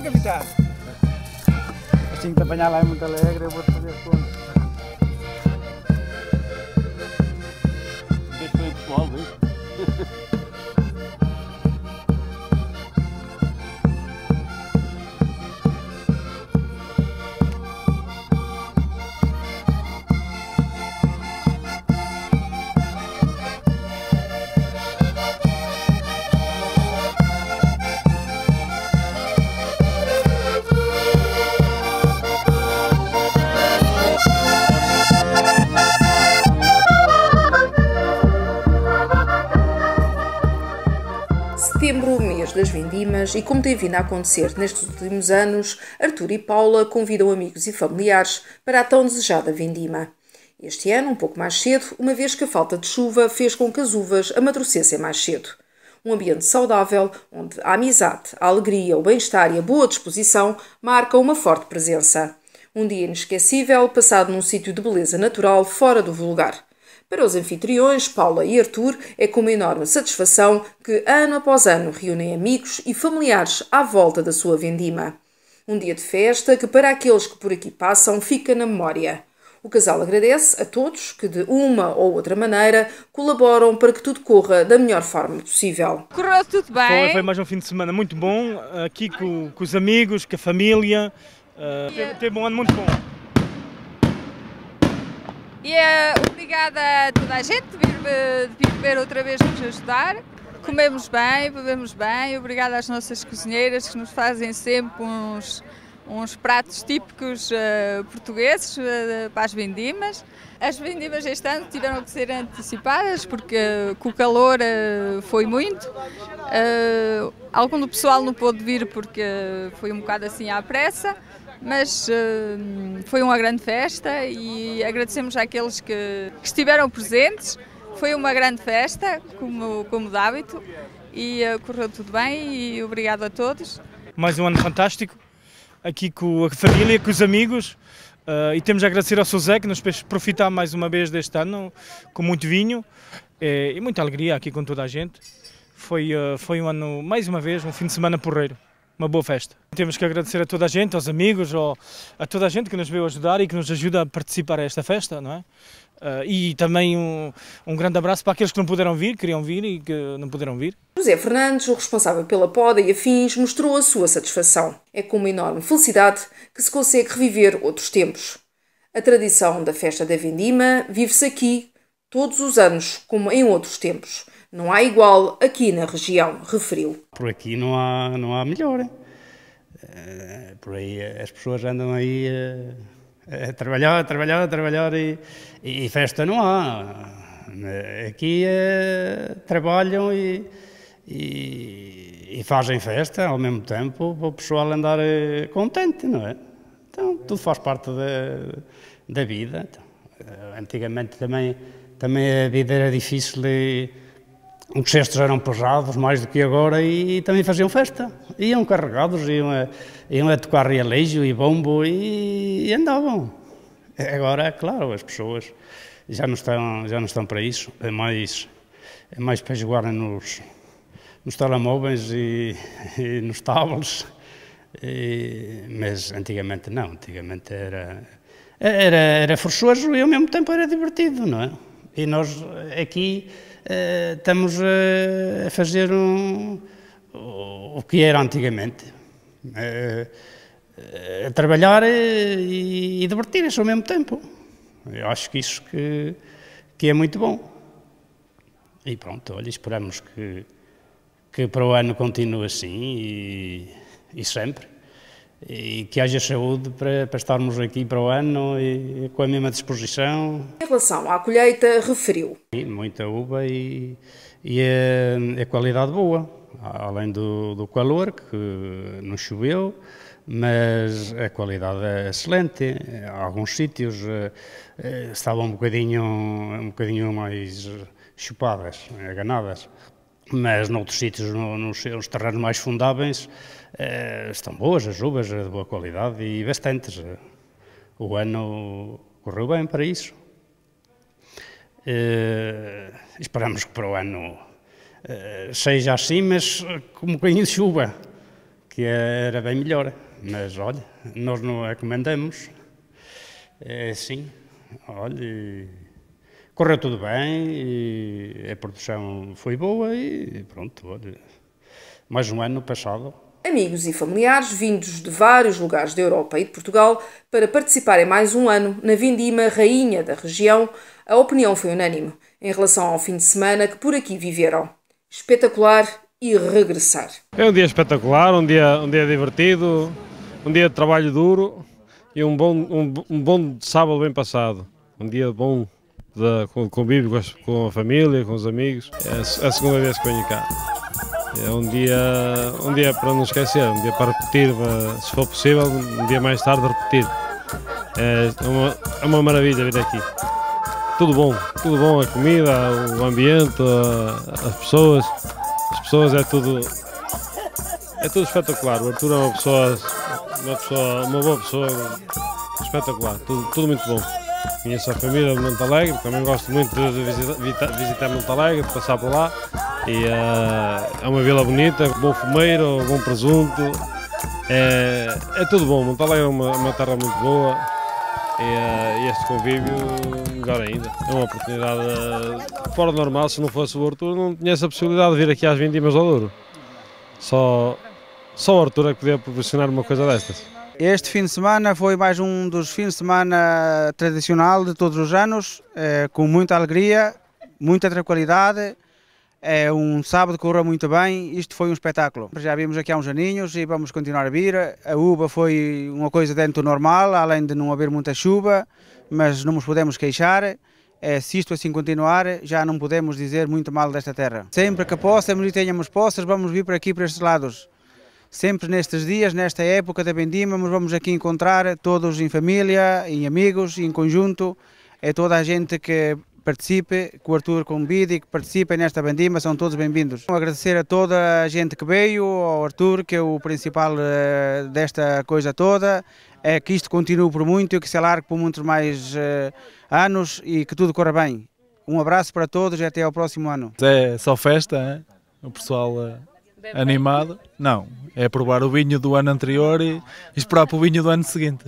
capitão? Assim que te apanhar lá em Monte Alegre, eu vou-te fazer as contas. Este foi o pessoal, viu? Setembro, o mês das vindimas, e como tem vindo a acontecer nestes últimos anos, Artur e Paula convidam amigos e familiares para a tão desejada vindima. Este ano, um pouco mais cedo, uma vez que a falta de chuva fez com que as uvas amadurecessem mais cedo. Um ambiente saudável, onde a amizade, a alegria, o bem-estar e a boa disposição marcam uma forte presença. Um dia inesquecível, passado num sítio de beleza natural fora do vulgar. Para os anfitriões, Paula e Artur, é com uma enorme satisfação que, ano após ano, reúnem amigos e familiares à volta da sua vindima. Um dia de festa que, para aqueles que por aqui passam, fica na memória. O casal agradece a todos que, de uma ou outra maneira, colaboram para que tudo corra da melhor forma possível. Correu tudo bem. Foi mais um fim de semana muito bom, aqui com os amigos, com a família. Teve um ano muito bom. E obrigada a toda a gente de vir beber outra vez nos ajudar. Comemos bem, bebemos bem. Obrigada às nossas cozinheiras que nos fazem sempre uns pratos típicos portugueses para as vindimas. As vindimas este ano tiveram que ser antecipadas porque com o calor foi muito. Algum do pessoal não pôde vir porque foi um bocado assim à pressa. Mas foi uma grande festa e agradecemos àqueles que estiveram presentes. Foi uma grande festa, como de hábito, e correu tudo bem e obrigado a todos. Mais um ano fantástico, aqui com a família, com os amigos, e temos a agradecer ao Sr. Zé que nos fez profitar mais uma vez deste ano, com muito vinho e muita alegria aqui com toda a gente. Foi um ano, mais uma vez, um fim de semana porreiro. Uma boa festa. Temos que agradecer a toda a gente, aos amigos, a toda a gente que nos veio ajudar e que nos ajuda a participar a esta festa, não é? E também um grande abraço para aqueles que não puderam vir, queriam vir e que não puderam vir. José Fernandes, o responsável pela poda e afins, mostrou a sua satisfação. É com uma enorme felicidade que se consegue reviver outros tempos. A tradição da festa da vindima vive-se aqui todos os anos, como em outros tempos. Não há igual aqui na região, referiu. Por aqui não há melhor. Por aí as pessoas andam aí a trabalhar e festa não há. Aqui trabalham e fazem festa ao mesmo tempo para o pessoal andar contente, não é? Então tudo faz parte da vida. Então, antigamente também a vida era difícil os cestos eram pesados mais do que agora e também faziam festa. Iam carregados, iam a tocar realejo e bombo e andavam. Agora, é claro, as pessoas já não estão para isso. É mais para jogarem nos telemóveis e nos tablets. Mas antigamente não. Antigamente era forçoso e ao mesmo tempo era divertido, não é? E nós aqui estamos a fazer o que era antigamente, a trabalhar e divertir-se ao mesmo tempo. Eu acho que isso que é muito bom. E pronto, olha, esperamos que para o ano continue assim e sempre. E que haja saúde para estarmos aqui para o ano e com a mesma disposição. Em relação à colheita, referiu. Muita uva e a qualidade boa, além do calor, que não choveu, mas a qualidade é excelente. Alguns sítios estavam um bocadinho mais chupadas, ganadas. Mas noutros sítios, nos terrenos mais fundáveis, estão boas as uvas, de boa qualidade e bastantes. O ano correu bem para isso. Esperamos que para o ano seja assim, mas com um bocadinho de chuva, que que era bem melhor, mas olha, nós não recomendamos, é assim, olha, correu tudo bem, e a produção foi boa e pronto, olha, mais um ano passado. Amigos e familiares vindos de vários lugares da Europa e de Portugal para participarem mais um ano na Vindima Rainha da região, a opinião foi unânime em relação ao fim de semana que por aqui viveram. Espetacular e regressar. É um dia espetacular, um dia divertido, um dia de trabalho duro e um bom sábado bem passado. Um dia bom de convívio com a família, com os amigos. É a segunda vez que venho cá. É um dia para não esquecer, um dia para repetir, se for possível, um dia mais tarde repetir. É uma maravilha vir aqui. Tudo bom, a comida, o ambiente, as pessoas é tudo espetacular. O Artur é uma boa pessoa, espetacular, tudo muito bom. Conheço a família de Monte Alegre, também gosto muito de visitar Monte Alegre, de passar por lá. E é uma vila bonita, bom fumeiro, bom presunto, é tudo bom. Monte Alegre é uma terra muito boa e este convívio melhor ainda. É uma oportunidade fora do normal. Se não fosse o Artur, não tinha essa possibilidade de vir aqui às Vindimas ao Douro. Só o Artur é que podia proporcionar uma coisa destas. Este fim de semana foi mais um dos fins de semana tradicional de todos os anos, com muita alegria, muita tranquilidade. É um sábado que correu muito bem, isto foi um espetáculo. Já vimos aqui há uns aninhos e vamos continuar a vir. A uva foi uma coisa dentro do normal, além de não haver muita chuva, mas não nos podemos queixar. Se isto assim continuar, já não podemos dizer muito mal desta terra. Sempre que possamos e tenhamos poças, vamos vir por aqui, para estes lados. Sempre nestes dias, nesta época da Vindima, vamos aqui encontrar todos em família, em amigos, em conjunto. É toda a gente que participe, que o Artur convide e que participe nesta Vindima, são todos bem-vindos. Agradecer a toda a gente que veio, ao Artur, que é o principal desta coisa toda, é que isto continue por muito e que se alargue por muitos mais anos e que tudo corra bem. Um abraço para todos e até ao próximo ano. É só festa, hein? O pessoal animado. Não, é provar o vinho do ano anterior e esperar para o vinho do ano seguinte.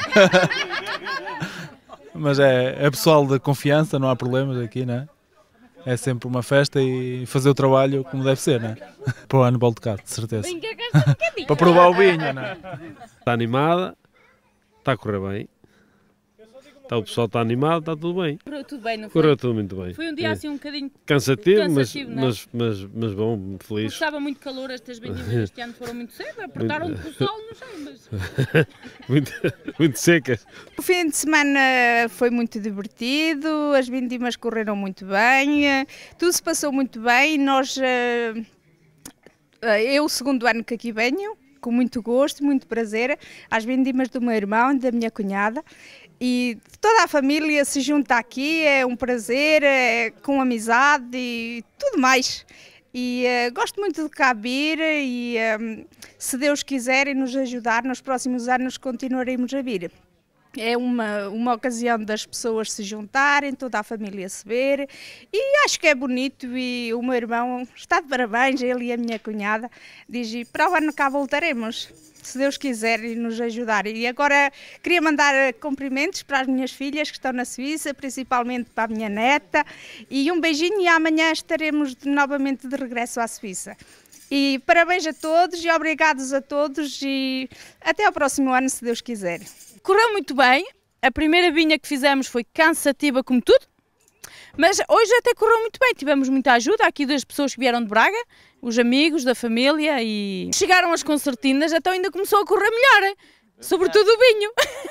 Mas é pessoal de confiança, não há problemas aqui, não é? É sempre uma festa e fazer o trabalho como deve ser, não é? Para o ano volto cá, de certeza. Para provar o vinho, não é? Está animada, está a correr bem. O pessoal está animado, está tudo bem. Correu tudo bem, não foi? Correu tudo muito bem. Foi um dia assim um bocadinho cansativo, não é? mas bom, feliz. Estava muito calor, estas Vindimas este ano foram muito cedo, apertaram com o sol, não sei, mas... muito secas. O fim de semana foi muito divertido, as Vindimas correram muito bem, tudo se passou muito bem. Nós, eu o segundo ano que aqui venho, com muito gosto, muito prazer, às Vindimas do meu irmão e da minha cunhada. E toda a família se junta aqui, é um prazer, com amizade e tudo mais. E gosto muito de cá vir e se Deus quiser e nos ajudar, nos próximos anos continuaremos a vir. É uma ocasião das pessoas se juntarem, toda a família se ver e acho que é bonito e o meu irmão está de parabéns, ele e a minha cunhada, diz para o ano cá voltaremos. Se Deus quiser e nos ajudar. E agora queria mandar cumprimentos para as minhas filhas que estão na Suíça, principalmente para a minha neta, e um beijinho e amanhã estaremos novamente de regresso à Suíça. E parabéns a todos e obrigados a todos e até ao próximo ano, se Deus quiser. Correu muito bem, a primeira vinha que fizemos foi cansativa como tudo, mas hoje até correu muito bem, tivemos muita ajuda aqui das pessoas que vieram de Braga, os amigos da família e chegaram as concertinas, então ainda começou a correr melhor, hein? Sobretudo o vinho.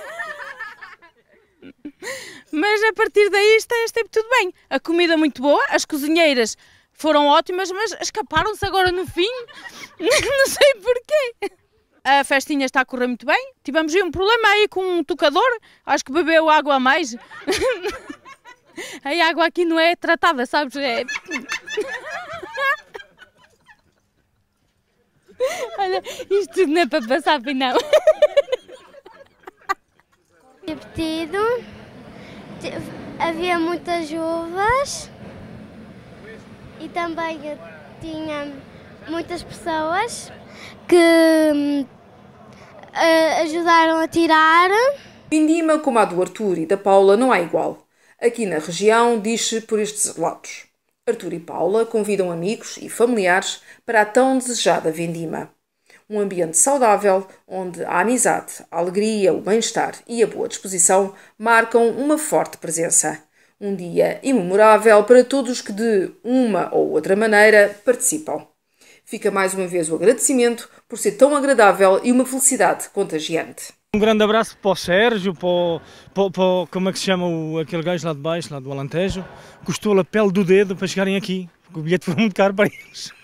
Mas a partir daí esteve tudo bem, a comida muito boa, as cozinheiras foram ótimas, mas escaparam-se agora no fim, não sei porquê. A festinha está a correr muito bem, tivemos um problema aí com um tocador, acho que bebeu água a mais. A água aqui não é tratada, sabes? Olha, isto tudo não é para passar, não. Divertido, havia muitas uvas e também tinha muitas pessoas que ajudaram a tirar. Vindima como a do Artur e da Paula não há igual. Aqui na região diz-se por estes relatos. Artur e Paula convidam amigos e familiares para a tão desejada vindima. Um ambiente saudável, onde a amizade, a alegria, o bem-estar e a boa disposição marcam uma forte presença. Um dia imemorável para todos que de uma ou outra maneira participam. Fica mais uma vez o agradecimento por ser tão agradável e uma felicidade contagiante. Um grande abraço para o Sérgio, como é que se chama aquele gajo lá de baixo, lá do Alentejo, custou a pele do dedo para chegarem aqui, porque o bilhete foi muito caro para eles.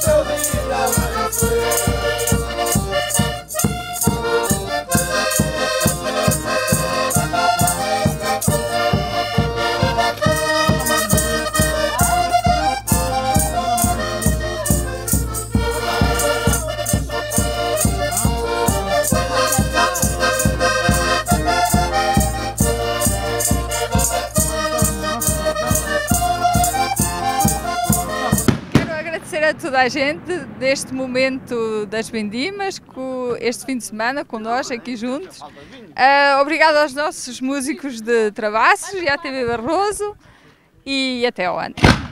A toda a gente deste momento das vindimas, este fim de semana com nós aqui juntos. Obrigado aos nossos músicos de Travassos e à TV Barroso e até ao ano.